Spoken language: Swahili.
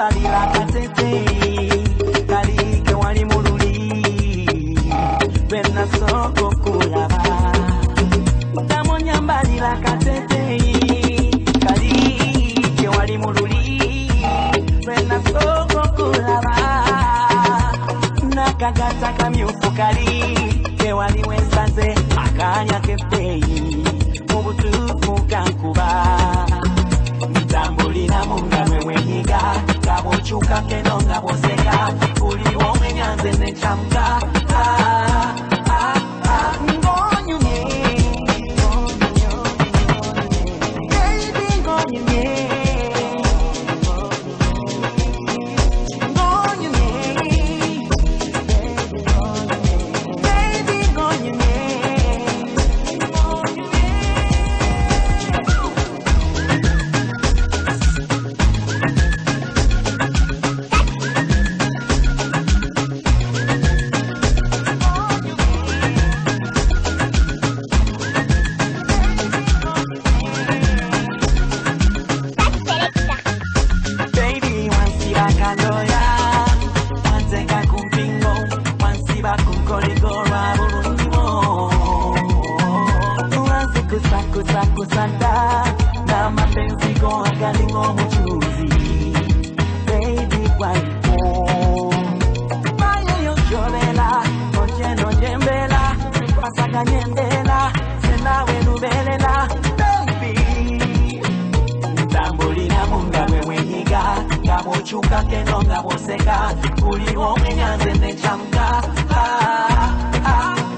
nyambalira katete kali ke wali mululi bena soko kulaba tamo nyambalira katete kali ke wali mululi bena soko kulaba nakagata kamyufu kali ke wali wesanze akanya kepei mubutufu kankuba Tambulina munga mwenyiga kabochuka kenonga boseka uli wome nyanze nechamka Kusanda na mapenzi kwa galingo mchuzi baby waipo mayo yojolela ojeno jembela pasaka nyendela sena wenubelela baby tambulina munga mwenyiga kabochuka kenonga boseka uli omenyanze nechamka